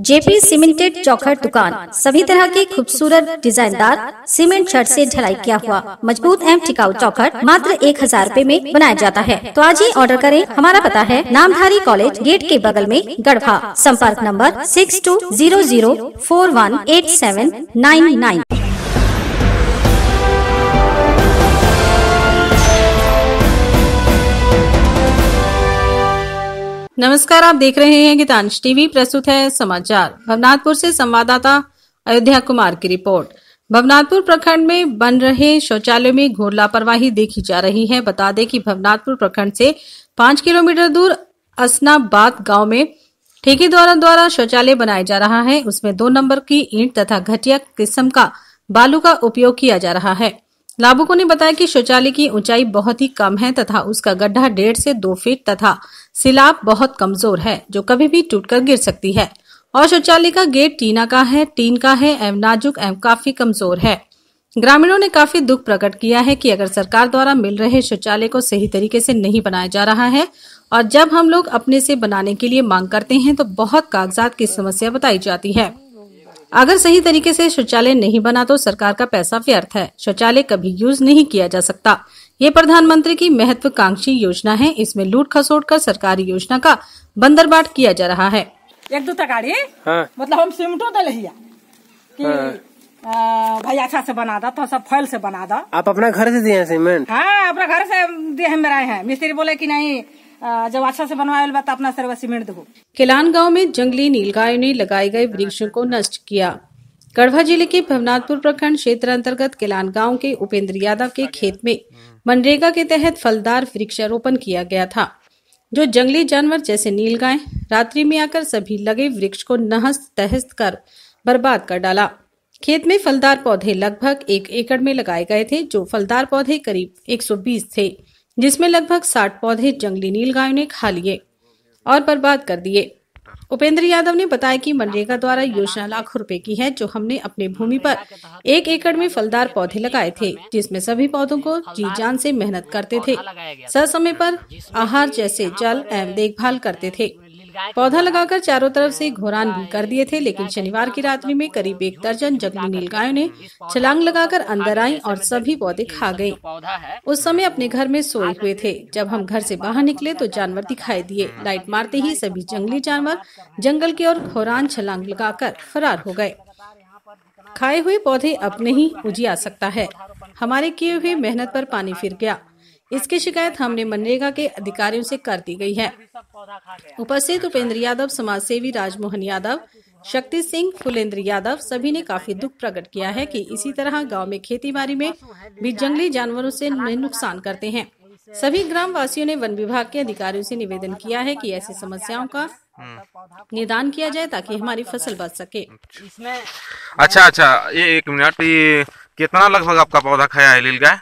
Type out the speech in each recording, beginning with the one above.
JP cemented चौखट दुकान सभी तरह के खूबसूरत डिजाइनदार सीमेंट छड़ से ढलाई किया हुआ मजबूत एवं टिकाऊ चौखट मात्र 1000 रुपए में बनाया जाता है। तो आज ही ऑर्डर करें। हमारा पता है नामधारी कॉलेज गेट के बगल में गढ़वा। संपर्क नंबर 6200418799। नमस्कार, आप देख रहे हैं गीतांश टीवी। प्रस्तुत है समाचार। भवनाथपुर से संवाददाता अयोध्या कुमार की रिपोर्ट। भवनाथपुर प्रखंड में बन रहे शौचालय में घोर लापरवाही देखी जा रही है। बता दें कि भवनाथपुर प्रखंड से 5 किलोमीटर दूर असनाबाद गांव में ठेकेदारों द्वारा शौचालय बनाया जा रहा है। उसमें 2 नंबर की ईंट तथा घटिया किस्म का बालू का उपयोग किया जा रहा है। लाभुकों ने बताया कि शौचालय की ऊंचाई बहुत ही कम है तथा उसका गड्ढा 1.5 से 2 फीट तथा सिलाब बहुत कमजोर है जो कभी भी टूटकर गिर सकती है। और शौचालय का गेट टीन का है एवं नाजुक एवं काफी कमजोर है। ग्रामीणों ने काफी दुख प्रकट किया है कि अगर सरकार द्वारा मिल रहे शौचालय को सही तरीके से नहीं बनाया जा रहा है और जब हम लोग अपने से बनाने के लिए मांग करते हैं तो बहुत कागजात की समस्या बताई जाती है। अगर सही तरीके से शौचालय नहीं बना तो सरकार का पैसा व्यर्थ है। शौचालय कभी यूज नहीं किया जा सकता। ये प्रधानमंत्री की महत्वाकांक्षी योजना है। इसमें लूट खसोट कर सरकारी योजना का बंदरबाट किया जा रहा है। एक दो गाड़ी मतलब हम सीमेंटो दे लिया कि भाई अच्छा से बना दो तो सब फैल से बना दो। आप अपना घर से दिए सीमेंट? हाँ, अपना घर से दिए हैं। मेरा है मिस्त्री बोले कि नहीं, जब अच्छा से बनवाए तो अपना सर्व सीमेंट दो। किलान गांव में जंगली नीलगायों ने लगाए गए वृक्षों को नष्ट किया। गढ़वा जिले के भवनाथपुर प्रखंड क्षेत्र अंतर्गत किलान गांव के उपेंद्र यादव के खेत में मनरेगा के तहत फलदार वृक्षारोपण किया गया था, जो जंगली जानवर जैसे नीलगाय रात्रि में आकर सभी लगे वृक्ष को नहस तहस कर बर्बाद कर डाला। खेत में फलदार पौधे लगभग 1 एकड़ में लगाए गए थे, जो फलदार पौधे करीब 120 थे, जिसमें लगभग 60 पौधे जंगली नीलगायों ने खा लिए और बर्बाद कर दिए। उपेंद्र यादव ने बताया कि मनरेगा द्वारा योजना लाखों रुपए की है, जो हमने अपने भूमि पर 1 एकड़ में फलदार पौधे लगाए थे, जिसमें सभी पौधों को जी जान से मेहनत करते थे, समय पर आहार जैसे जल एवं देखभाल करते थे। पौधा लगाकर चारों तरफ से घोरान भी कर दिए थे, लेकिन शनिवार की रात्रि में करीब 1 दर्जन जंगली नीलगायों ने छलांग लगाकर अंदर आई और सभी पौधे खा गयी। उस समय अपने घर में सोए हुए थे। जब हम घर से बाहर निकले तो जानवर दिखाई दिए। लाइट मारते ही सभी जंगली जानवर जंगल की ओर घोरान छलांग लगाकर फरार हो गए। खाए हुए पौधे अब नहीं उजिया सकता है। हमारे किए हुए मेहनत पर पानी फिर गया। इसकी शिकायत हमने मनरेगा के अधिकारियों से कर दी गई है। उपस्थित उपेंद्र यादव, समाज सेवी राजमोहन यादव, शक्ति सिंह, फुलेंद्र यादव सभी ने काफी दुख प्रकट किया है कि इसी तरह गांव में खेती बाड़ी में भी जंगली जानवरों से नुकसान करते हैं। सभी ग्राम वासियों ने वन विभाग के अधिकारियों से निवेदन किया है कि ऐसी समस्याओं का निदान किया जाए ताकि हमारी फसल बच सके। अच्छा, ये 1 मिनट, ये कितना लगभग आपका पौधा खाया है नीलगाय?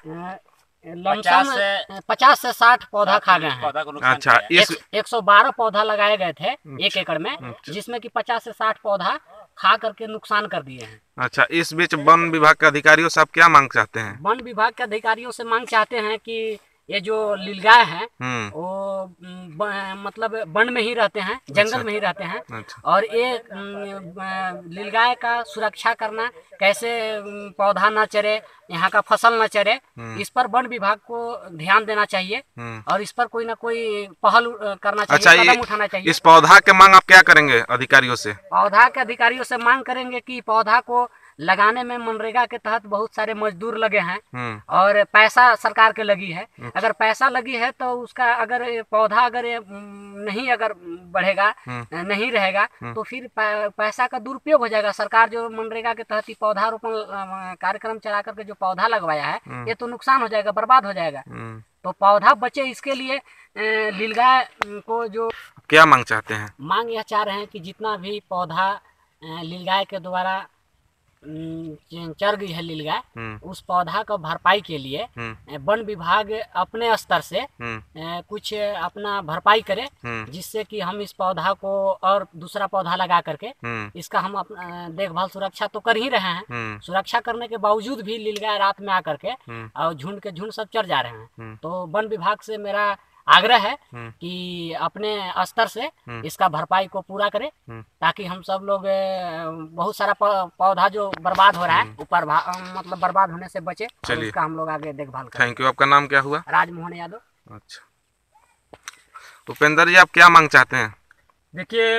50 से 60 पौधा खा गए हैं। अच्छा, 112 पौधा लगाए गए थे 1 एकड़ में, जिसमें कि 50 से 60 पौधा खा करके नुकसान कर दिए हैं। अच्छा, इस बीच वन विभाग के अधिकारियों से आप क्या मांग चाहते हैं? वन विभाग के अधिकारियों से मांग चाहते हैं कि ये जो नीलगाय हैं वो मतलब वन में ही रहते हैं, जंगल में ही रहते हैं। अच्छा। और ये नीलगाय का सुरक्षा करना, कैसे पौधा न चरे, यहाँ का फसल न चरे, इस पर वन विभाग को ध्यान देना चाहिए और इस पर कोई ना कोई पहल करना चाहिए। अच्छा, कदम उठाना चाहिए। इस पौधा के मांग आप क्या करेंगे अधिकारियों से? पौधा के अधिकारियों से मांग करेंगे कि पौधा को लगाने में मनरेगा के तहत बहुत सारे मजदूर लगे हैं और पैसा सरकार के लगी है। अगर पैसा लगी है तो उसका अगर पौधा अगर नहीं बढ़ेगा, नहीं रहेगा तो फिर पैसा का दुरुपयोग हो जाएगा। सरकार जो मनरेगा के तहत ही पौधारोपण कार्यक्रम चला करके जो पौधा लगवाया है, ये तो नुकसान हो जाएगा, बर्बाद हो जाएगा। तो पौधा बचे, इसके लिए नीलगाय को जो क्या मांग चाहते हैं? मांग यह चाह रहे हैं कि जितना भी पौधा नीलगाय के द्वारा चर गई है नीलगाय, उस पौधा को भरपाई के लिए वन विभाग अपने स्तर से कुछ अपना भरपाई करे, जिससे कि हम इस पौधा को और दूसरा पौधा लगा करके इसका हम अपना देखभाल सुरक्षा तो कर ही रहे हैं। सुरक्षा करने के बावजूद भी नीलगाय रात में आकर के और झुंड के झुंड सब चर जा रहे हैं। तो वन विभाग से मेरा आग्रह है कि अपने स्तर से इसका भरपाई को पूरा करें, ताकि हम सब लोग बहुत सारा पौधा जो बर्बाद हो रहा है ऊपर मतलब बर्बाद होने से बचे, उसका हम लोग आगे देखभाल करें। Thank you. आपका नाम क्या हुआ? राजमोहन यादव। अच्छा, उपेंद्र जी आप क्या मांग चाहते हैं? देखिए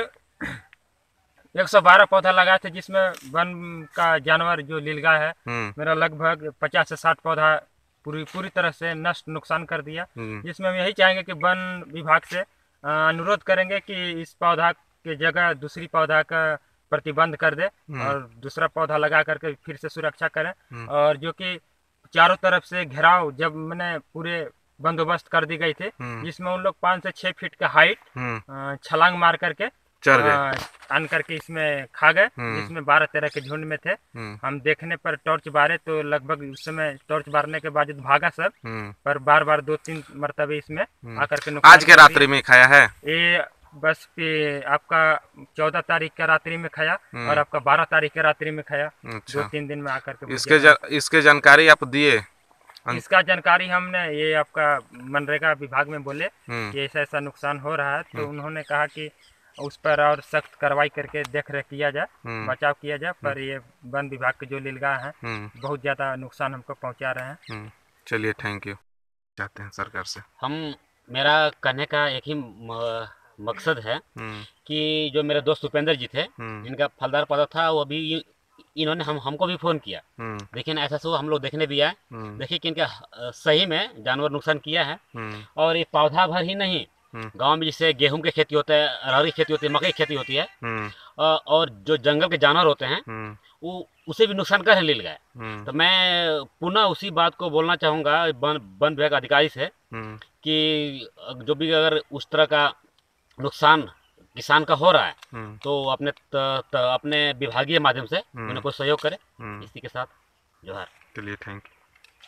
112 पौधा लगाए थे, जिसमें वन का जानवर जो नीलगाय है मेरा लगभग 50 से 60 पौधा पूरी तरह से नष्ट नुकसान कर दिया। जिसमें हम यही चाहेंगे कि वन विभाग से अनुरोध करेंगे कि इस पौधा के जगह दूसरी पौधा का प्रतिबंध कर दे और दूसरा पौधा लगा करके फिर से सुरक्षा करें। और जो कि चारों तरफ से घेराव जब मैंने पूरे बंदोबस्त कर दी गई थी, जिसमें उन लोग 5 से 6 फीट का हाइट छलांग मार करके आन करके इसमें खा गए, जिसमें 12-13 के झुंड में थे। हम देखने पर टॉर्च बारे तो लगभग उस समय टॉर्च बारने के बाद भागा सब, पर बार 2-3 मरतबे इसमें आकर के आज के रात्रि में खाया है ये। बस आपका 14 तारीख का रात्रि में खाया और आपका 12 तारीख के रात्रि में खाया। 2-3 दिन में आकर के इसके जानकारी आप दिए? इसका जानकारी हमने ये आपका मनरेगा विभाग में बोले कि ऐसा नुकसान हो रहा है, तो उन्होंने कहा कि उस पर और सख्त कार्रवाई करके देख रेख किया जाए, बचाव किया जाए। पर ये वन विभाग के जो नीलगाय हैं बहुत ज्यादा नुकसान हमको पहुंचा रहे हैं। चलिए, थैंक यू। चाहते हैं सरकार से मेरा कहने का एक ही मकसद है कि जो मेरे दोस्त उपेंद्र जी थे, जिनका फलदार पौधा था, वो अभी इन्होंने हमको भी फोन किया। लेकिन ऐसा सो हम लोग देखने भी आए, देखिए कि इनका सही में जानवर नुकसान किया है। और ये पौधा भर ही नहीं, गांव में जैसे गेहूं की खेती होता है, अरहर की खेती होती है, मकई की खेती होती है, और जो जंगल के जानवर होते हैं वो उसे भी नुकसान कर नीलगाय। तो मैं पुनः उसी बात को बोलना चाहूँगा वन विभाग अधिकारी से कि जो भी अगर उस तरह का नुकसान किसान का हो रहा है तो अपने विभागीय माध्यम से उन्हें कोई सहयोग करे। इसी के साथ जोहार। चलिए, थैंक यू।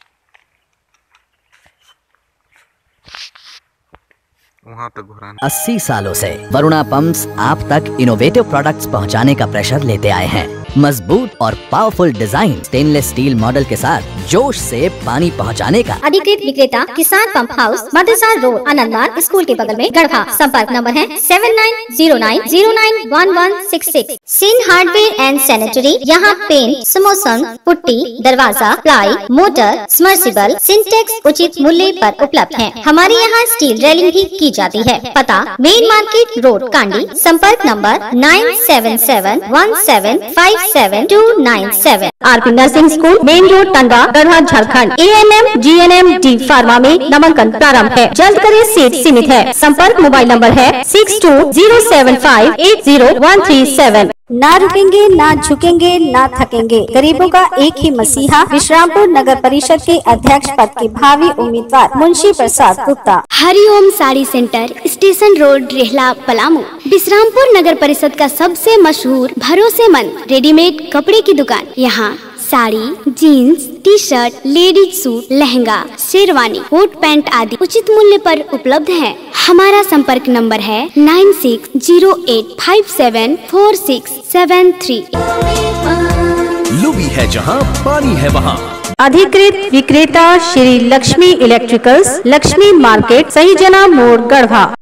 80 सालों से वरुणा पंप्स आप तक इनोवेटिव प्रोडक्ट्स पहुंचाने का प्रेशर लेते आए हैं। मजबूत और powerful design, stainless steel model के साथ जोश से पानी पहुंचाने का। अधिकृत विक्रेता किसान पंप हाउस, मदरसा रोड, आनंदवार स्कूल के बगल में, गढ़वा। संपर्क नंबर है 7909091166। सिन हार्डवेयर एंड सैनिटरी। यहाँ पेंट, समोसन, पुट्टी, दरवाजा, प्लाई, मोटर, समर्सिबल, सिंटेक्स उचित मूल्य पर उपलब्ध है। हमारे यहाँ स्टील रेलिंग भी की जाती है। पता मेन मार्केट रोड, कांडी। संपर्क नंबर 9771757297। RP nursing school, main road, Tandwa, Garhwa, Jharkhand. ANM GNM D pharma में नामांकन प्रारंभ है। जल्द करें, सीट सीमित है। संपर्क मोबाइल नंबर है 6207580137। ना रुकेंगे, ना झुकेंगे, ना थकेंगे। गरीबों का एक ही मसीहा, विश्रामपुर नगर परिषद के अध्यक्ष पद के भावी उम्मीदवार Munshi Prasad Gupta. Hariom sari centre, station road, Rehla, Palamu. Vishrampur नगर परिषद का सबसे मशहूर भरोसेमंद रेडीमेड कपड़े की दुकान। यहाँ sari, jeans, T shirt, ladies suit, lehenga, sherwani, coat pant आदि उचित मूल्य पर उपलब्ध है। हमारा संपर्क नंबर है 9608574673। लुबी है जहाँ, पानी है वहाँ। अधिकृत विक्रेता श्री लक्ष्मी इलेक्ट्रिकल्स, लक्ष्मी मार्केट, सही जना मोड़, गढ़वा।